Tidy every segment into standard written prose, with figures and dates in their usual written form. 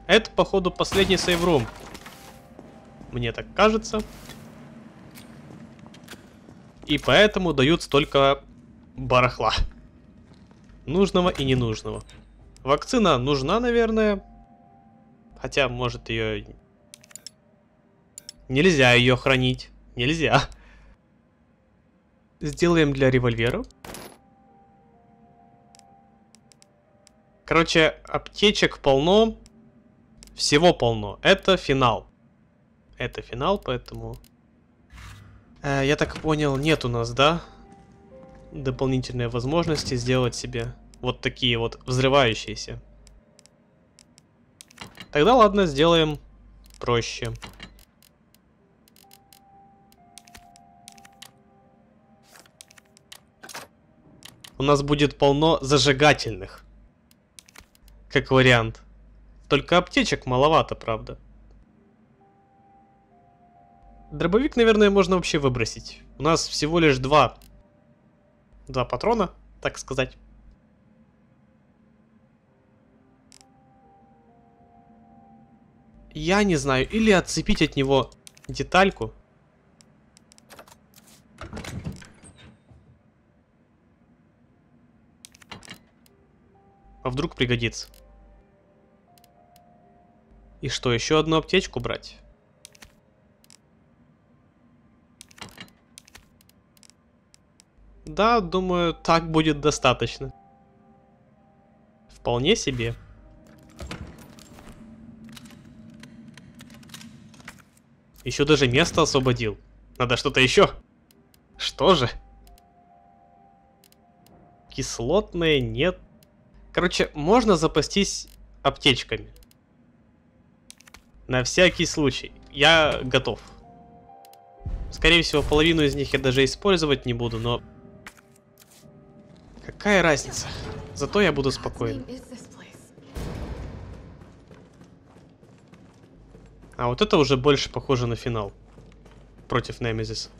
Это, походу, последний сейврум. Мне так кажется. И поэтому дают столько барахла. Нужного и ненужного. Вакцина нужна, наверное. Хотя, может, ее... Нельзя ее хранить. Нельзя. Сделаем для револьвера. Короче, аптечек полно. Всего полно. Это финал. Это финал, поэтому... я так понял, нет у нас, да? Дополнительные возможности сделать себе вот такие вот взрывающиеся. Тогда ладно, сделаем проще. У нас будет полно зажигательных. Как вариант. Только аптечек маловато, правда. Дробовик, наверное, можно вообще выбросить. У нас всего лишь два патрона, так сказать. Я не знаю, или отцепить от него детальку. А вдруг пригодится. И что, еще одну аптечку брать? Да, думаю, так будет достаточно. Вполне себе. Еще даже место освободил. Надо что-то еще. Что же? Кислотные нет. Короче, можно запастись аптечками. На всякий случай. Я готов. Скорее всего, половину из них я даже использовать не буду, но... Какая разница? Зато я буду спокоен. А вот это уже больше похоже на финал. Против Немезис.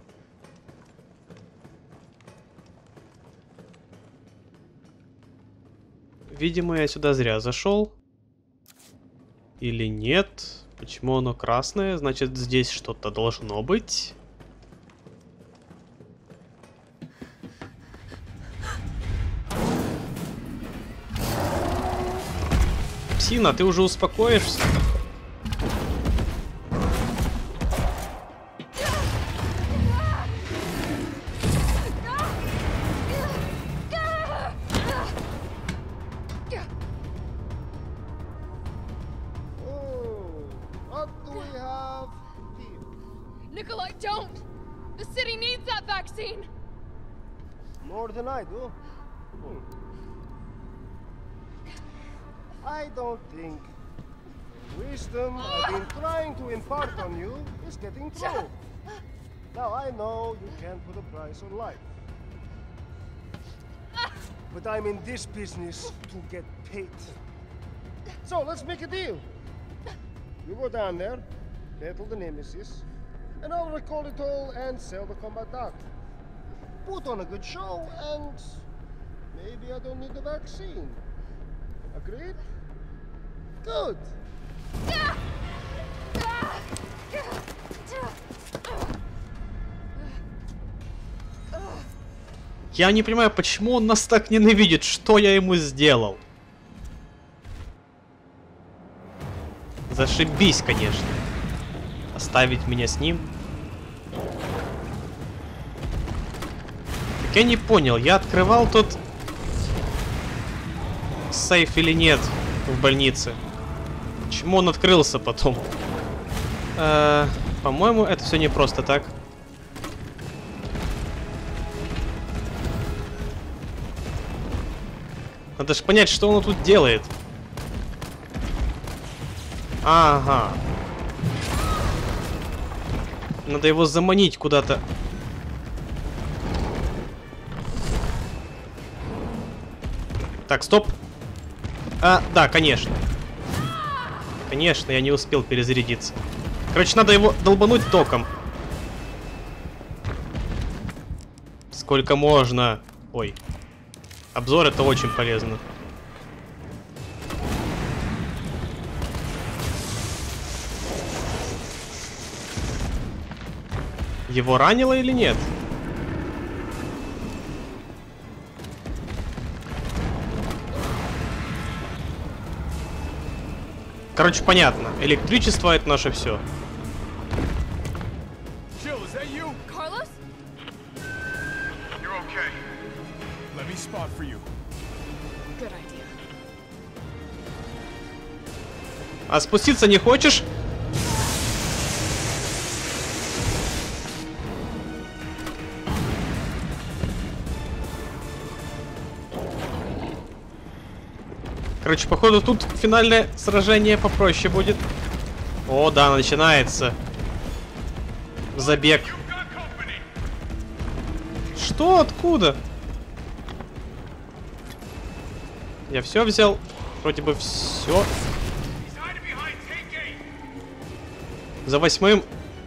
Видимо, я сюда зря зашел. Или нет? Почему оно красное? Значит, здесь что-то должно быть. Псина, ты уже успокоишься? Nikolai, don't! The city needs that vaccine! More than I do. I don't think wisdom I've been trying to impart on you is getting through. Now I know you can't put a price on life. But I'm in this business to get paid. So let's make a deal. You go down there, battle the Nemesis, and I'll recall it all and sell the combat dart. Put on a good show, and maybe I don't need the vaccine. Agreed? Good. Я не понимаю, почему он нас так ненавидит. Что я ему сделал? Зашибись, конечно. Оставить меня с ним. Так я не понял, я открывал тот сейф или нет в больнице? Почему он открылся потом? По-моему, это все не просто так. Надо же понять, что он тут делает. Ага. Надо его заманить куда-то. Так, стоп. Да, конечно. Конечно, я не успел перезарядиться. Короче, надо его долбануть током. Сколько можно? Ой. Обзор — это очень полезно. Его ранило или нет? Короче, понятно. Электричество — это наше все. Carlos? You're okay. Let me spot for you. Good idea. А спуститься не хочешь? Короче, походу тут финальное сражение попроще будет. О, да, начинается. Забег. Что? Откуда? Я все взял. Вроде бы все. За 8-м.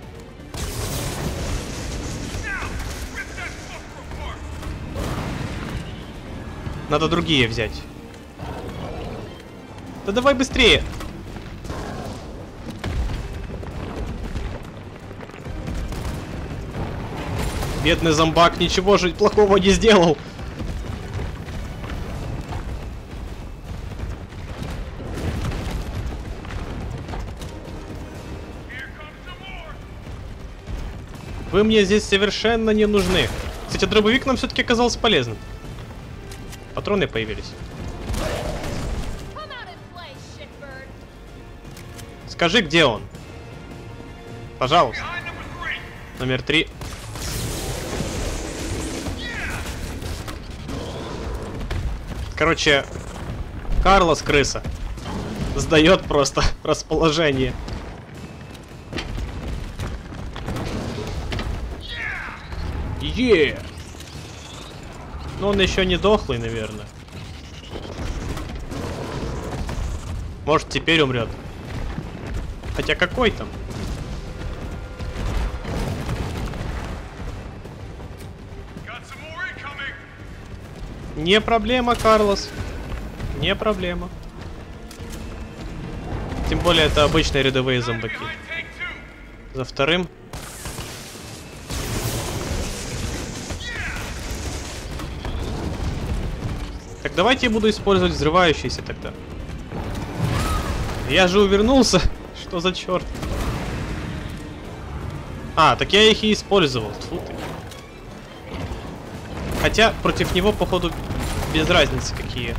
Надо другие взять. Да давай быстрее. Бедный зомбак ничего же плохого не сделал. Вы мне здесь совершенно не нужны. Кстати, дробовик нам все-таки оказался полезным. Патроны появились. Скажи, где он? Пожалуйста. Номер 3. Короче, Карлос крыса. Сдает просто расположение. Но он еще не дохлый, наверное. Может, теперь умрет. Хотя какой там? Не проблема, Карлос. Не проблема. Тем более это обычные рядовые зомбаки. За вторым. Так, давайте я буду использовать взрывающийся тогда. Я же увернулся. Что за черт? А, так я их и использовал. Тьфу ты. Хотя против него, походу, без разницы какие.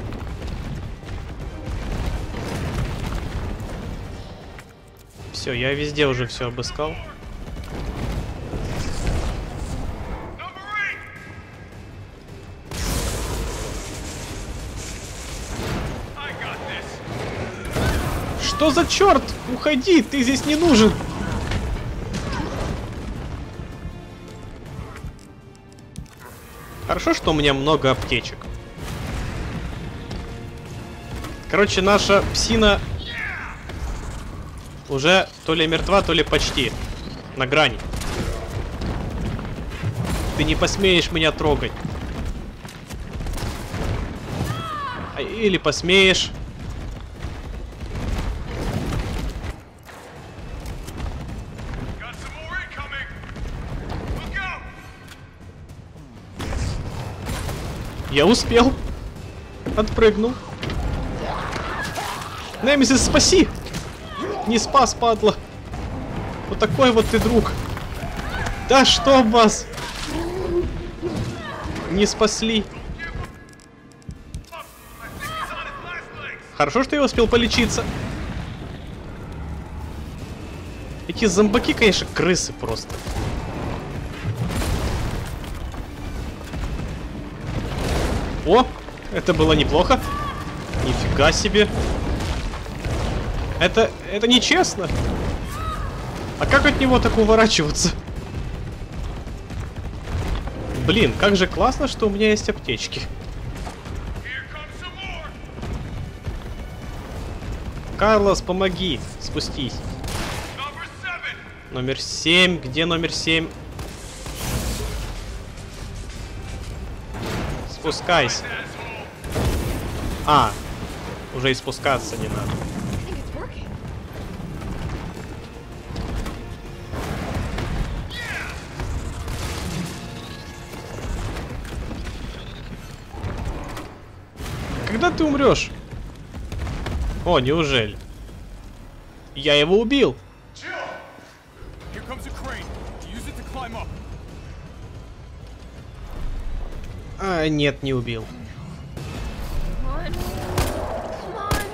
Все, я везде уже все обыскал. Что за черт? Уходи, ты здесь не нужен. Хорошо, что у меня много аптечек. Короче, наша псина уже то ли мертва, то ли почти на грани. Ты не посмеешь меня трогать. Или посмеешь. Я успел. Отпрыгнул. Немезис, спаси! Не спас, падла. Вот такой вот ты друг. Да что вас? Не спасли. Хорошо, что я успел полечиться. Эти зомбаки, конечно, крысы просто. О, это было неплохо. Нифига себе. Это нечестно. А как от него так уворачиваться? Блин, как же классно, что у меня есть аптечки. Карлос, помоги. Спустись. Номер 7. Где номер 7? Спускайся. А, уже и спускаться не надо. ты умрешь. О, неужели? Я его убил. Here comes a crane. Use it to climb up. А, нет, не убил. Come on. Come on.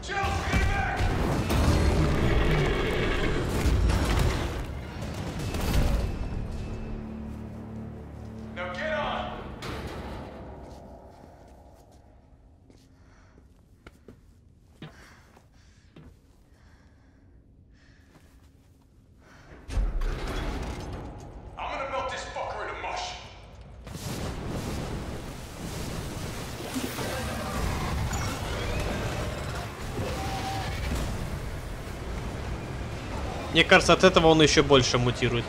Now get on. I'm gonna melt this fucker into mush. Мне кажется, от этого он еще больше мутирует.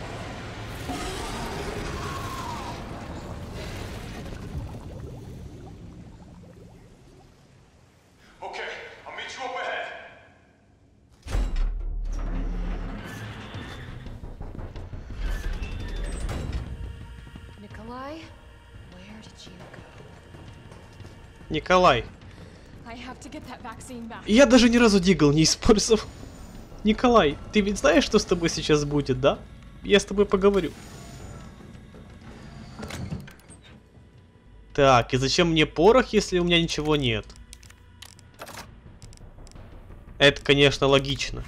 Okay, I'll meet you up ahead. Nikolai, where did you go? Николай. I have to get that vaccine back. Я даже ни разу дигл не использовал. Николай, ты ведь знаешь, что с тобой сейчас будет, да? Я с тобой поговорю. Так, и зачем мне порох, если у меня ничего нет? Это, конечно, логично.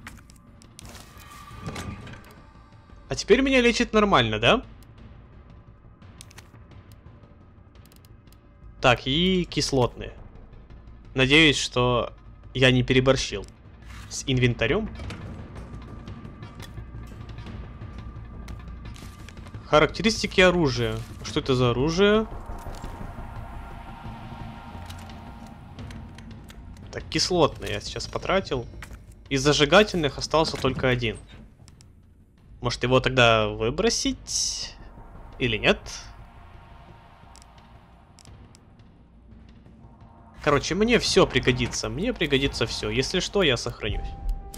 А теперь меня лечит нормально, да? Так, и кислотные. Надеюсь, что я не переборщил с инвентарем. Характеристики оружия. Что это за оружие? Так, кислотные я сейчас потратил. Из зажигательных остался только один. Может его тогда выбросить? Или нет? Короче, мне все пригодится. Мне пригодится все. Если что, я сохранюсь.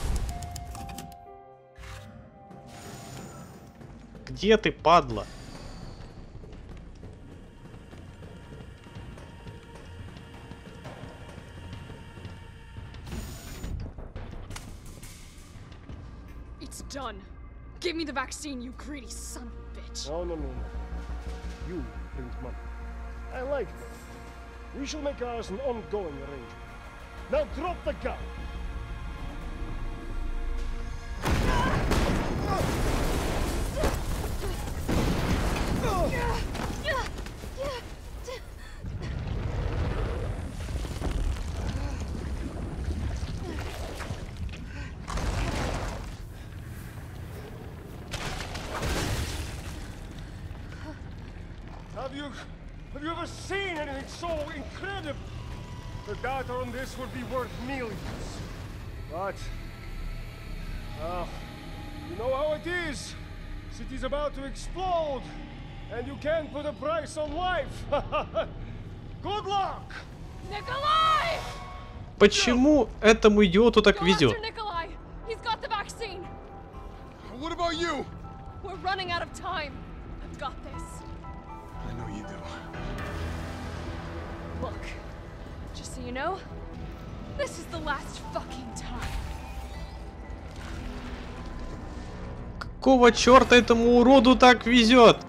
Где ты, падла? It's done. Give me the vaccine, you greedy son of a bitch. No, no, no, no. You bring money. I like money. We shall make ours an ongoing arrangement. Now drop the gun! Have you ever seen anything so incredible? The data on this would be worth millions. But, you know how it is. City's about to explode, and you can't put a price on life. Good luck! Nikolai! Почему этому идиоту так Go везет? after Nikolai. He's got the vaccine. What about you? We're running out of time. I've got this. I know you do. Look, just so you know, this is the last fucking time. Какого черта этому уроду так везет?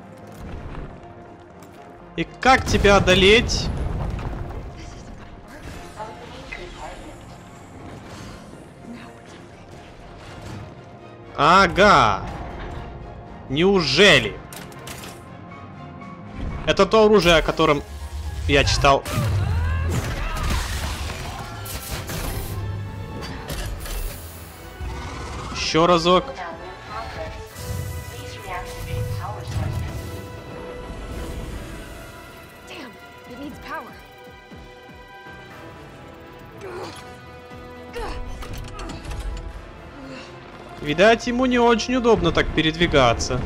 И как тебя одолеть? Ага. Неужели? Это то оружие, о котором я читал. Еще разок. Damn, it needs power. Видать, ему не очень удобно так передвигаться.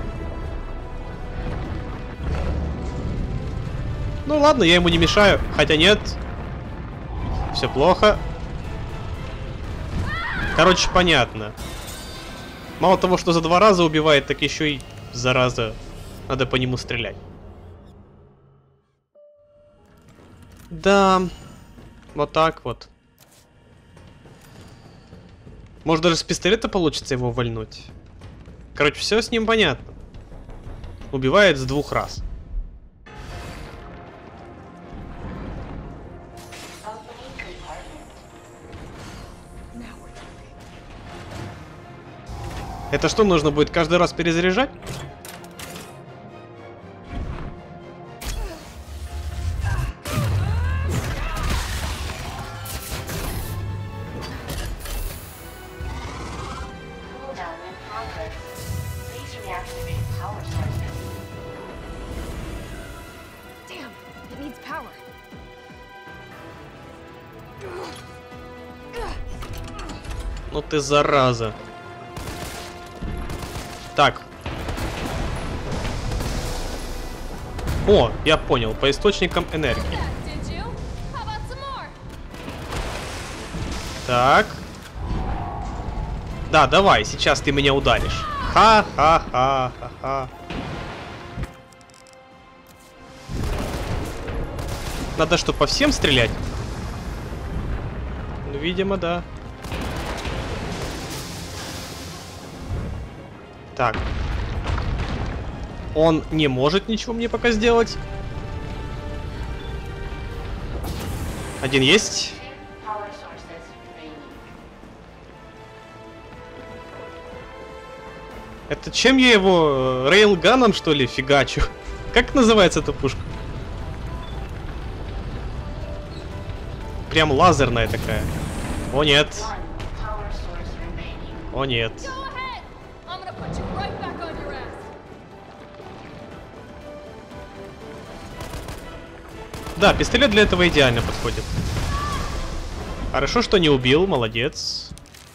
Ну ладно, я ему не мешаю. Хотя нет. Все плохо. Короче, понятно. Мало того, что за 2 раза убивает, так еще и зараза. Надо по нему стрелять. Да. Вот так вот. Может, даже с пистолета получится его вальнуть. Короче, все с ним понятно. Убивает с 2 раз. Это что, нужно будет каждый раз перезаряжать? Damn, it needs power. Ну ты зараза. Так. О, я понял, по источникам энергии. Did you? How about some more? Так. Да, давай, сейчас ты меня ударишь. Ха-ха-ха-ха-ха. Надо что, по всем стрелять? Ну, видимо, да. Так. Он не может ничего мне пока сделать. Один есть. Это чем я его рейлганом, что ли, фигачу? Как называется эта пушка? Прям лазерная такая. О нет. О нет. Go ahead. I'm gonna put you right back on your ass. Да, пистолет для этого идеально подходит. Хорошо, что не убил, молодец.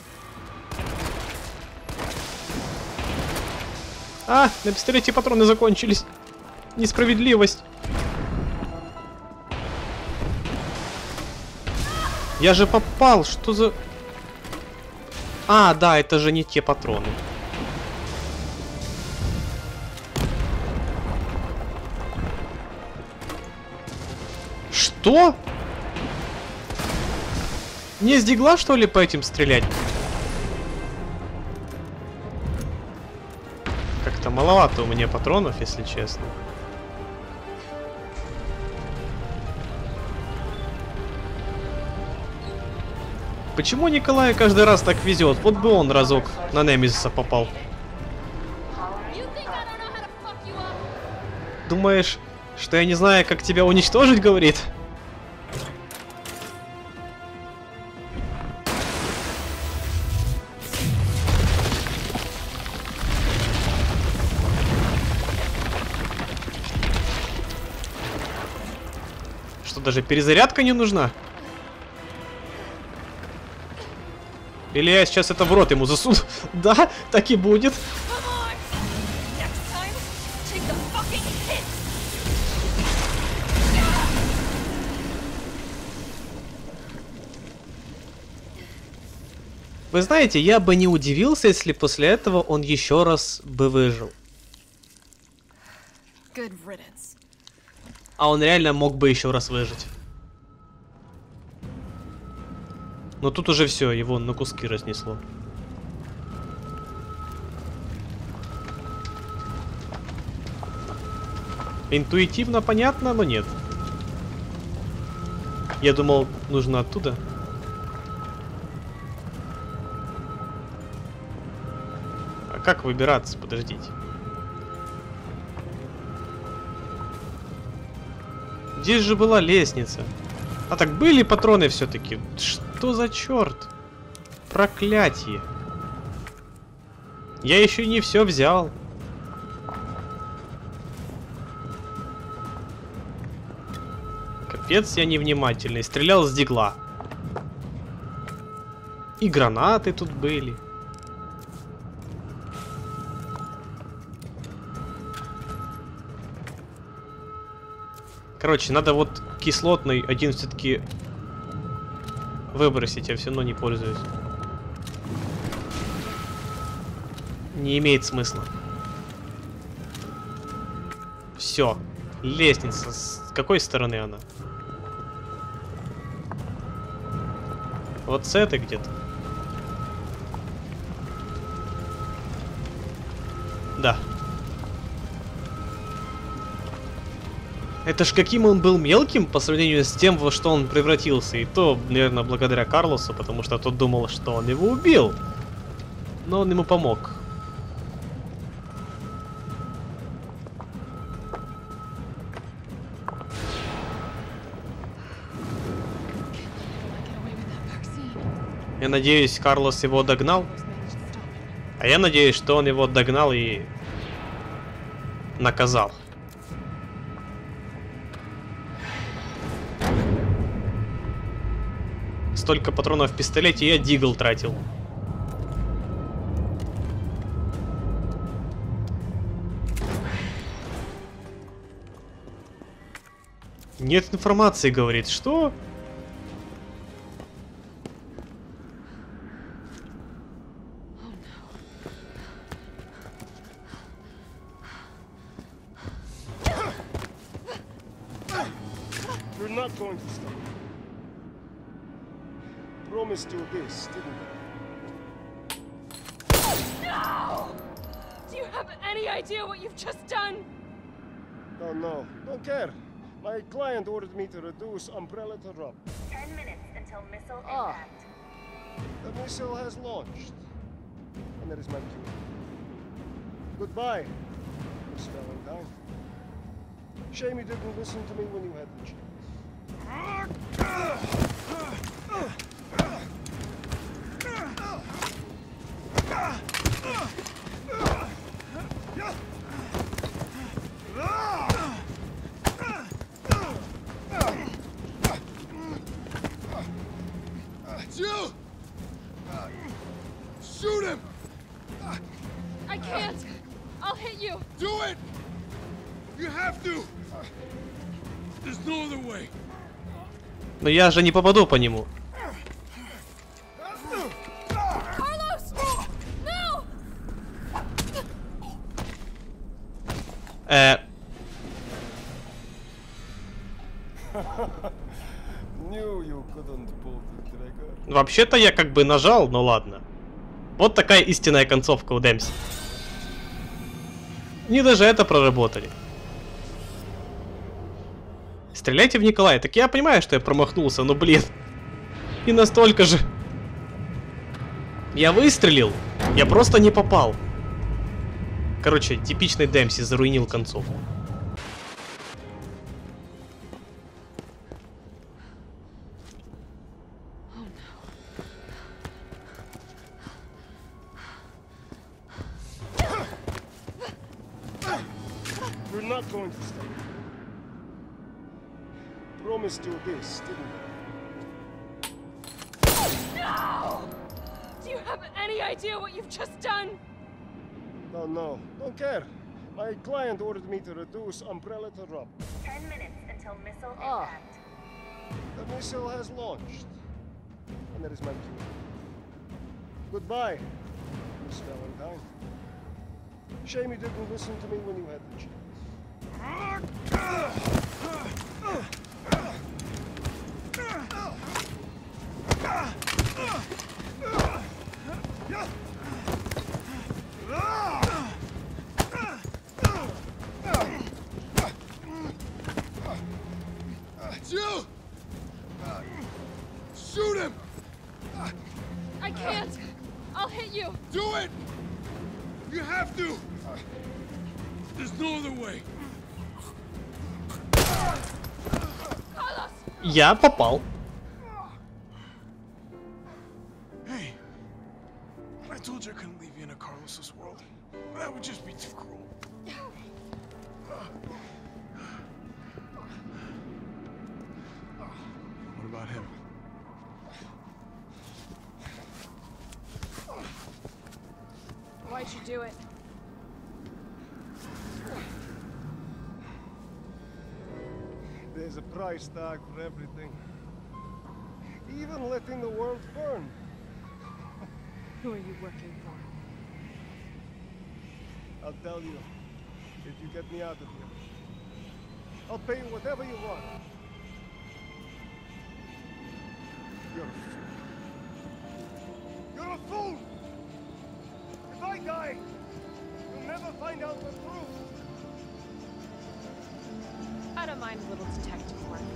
А, на пистолете патроны закончились. Несправедливость. Я же попал, что за... А, да, это же не те патроны. Что? Не с дигла, что ли, по этим стрелять? Как-то маловато у меня патронов, если честно. Почему Николаю каждый раз так везет? Вот бы он разок на Немезиса попал. You think I don't know how to fuck you up? Думаешь, что я не знаю, как тебя уничтожить, говорит? Что, даже перезарядка не нужна? Или я сейчас это в рот ему засуну? Да, так и будет. Come on. Next time, take the fucking hit. Вы знаете, я бы не удивился, если после этого он еще раз бы выжил. Good riddance. А он реально мог бы еще раз выжить. Но тут уже все, его на куски разнесло. Интуитивно понятно, но нет. Я думал, нужно оттуда. А как выбираться? Подождите. Здесь же была лестница. А так были патроны все-таки. Что за черт? Проклятие. Я еще не все взял. Капец, я невнимательный. Стрелял с дигла. И гранаты тут были. Короче, надо вот кислотный один все-таки выбросить, я все равно не пользуюсь. Не имеет смысла. Все. Лестница. С какой стороны она? Вот с этой где-то. Да. Это ж каким он был мелким по сравнению с тем, во что он превратился. И то, наверное, благодаря Карлосу, потому что тот думал, что он его убил. Но он ему помог. Я надеюсь, Карлос его догнал. А я надеюсь, что он его догнал и наказал. Столько патронов в пистолете я дигл тратил. Нет информации, говорит. Что? You're not going to stop. Promised you this, didn't I? No! Do you have any idea what you've just done? Oh no, don't care. My client ordered me to reduce Umbrella to rub. 10 minutes until missile Ah. impact. The missile has launched. And that is my cue. Goodbye, Miss Valentine. Shame you didn't listen to me when you had the chance. Jill! Shoot him! I can't! I'll hit you! Do it! You have to! There's no other way. Но я же не попаду по нему. Carlos! No! Knew you couldn't pull the trigger. Вообще-то я как бы нажал, но ладно. Вот такая истинная концовка у Демпси. Не даже это проработали. Стреляйте в Николая. Так я понимаю, что я промахнулся, но блин. Не настолько же. Я выстрелил. Я просто не попал. Короче, типичный Демпси заруинил концовку. You're not going to stop. Promised you this, didn't I? No! Do you have any idea what you've just done? Oh no, don't care. My client ordered me to reduce Umbrella to rub. 10 minutes until missile Ah. impact. The missile has launched. And that is my cue. Goodbye, Miss Valentine. Shame you didn't listen to me when you had the chance. Jill! Shoot him! I can't! I'll hit you! Do it! You have to! There's no other way. Carlos! Я попал. Hey, I told you I couldn't leave you in a Carlos's world. That would just be too cruel. What about him? Why'd you do it? There's a price tag for everything. Even letting the world burn. Who are you working for? I'll tell you, if you get me out of here. I'll pay you whatever you want. You're a fool. find out the truth. I don't mind a little detective work.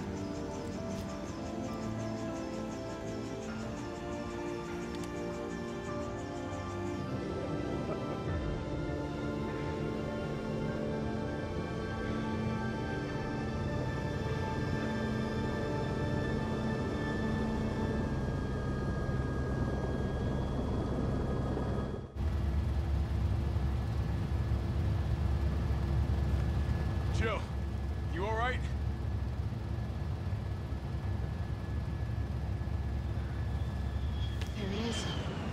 Jill, you all right? There it is.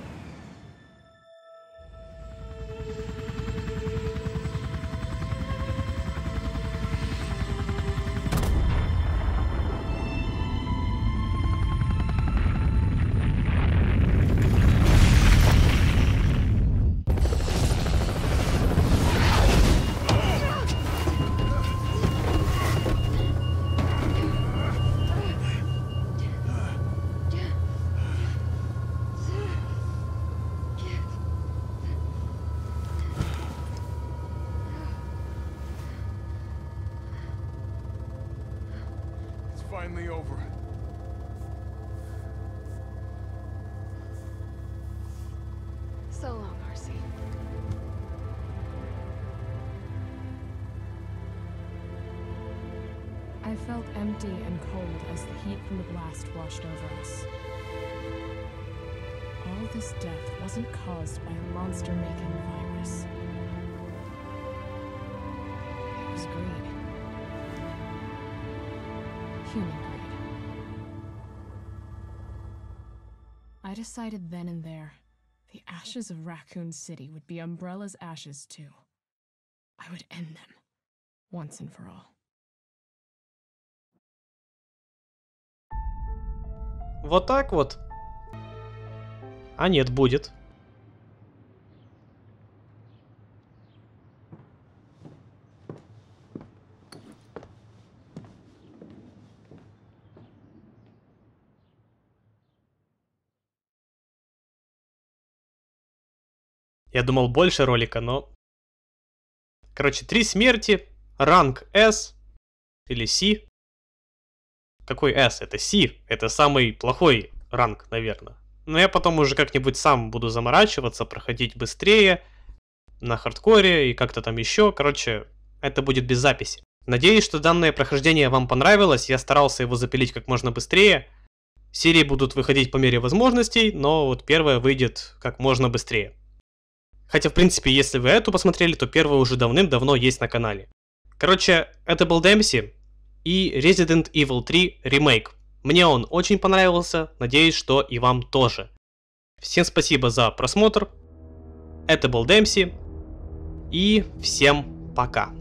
It's finally over. So long, Marcy. I felt empty and cold as the heat from the blast washed over us. All this death wasn't caused by a monster-making virus. It was greed. Human greed. I decided then and there, the ashes of Raccoon City would be Umbrella's ashes too. I would end them, once and for all. Вот так вот. А нет, будет. Я думал больше ролика, но... Короче, 3 смерти, ранг S или C. Какой S? Это C. Это самый плохой ранг, наверное. Но я потом уже как-нибудь сам буду заморачиваться, проходить быстрее, на хардкоре и как-то там еще. Короче, это будет без записи. Надеюсь, что данное прохождение вам понравилось. Я старался его запилить как можно быстрее. Серии будут выходить по мере возможностей, но вот первая выйдет как можно быстрее. Хотя, в принципе, если вы эту посмотрели, то первая уже давным-давно есть на канале. Короче, это был Демпси и Resident Evil 3 Remake. Мне он очень понравился, надеюсь, что и вам тоже. Всем спасибо за просмотр. Это был Демпси. И всем пока.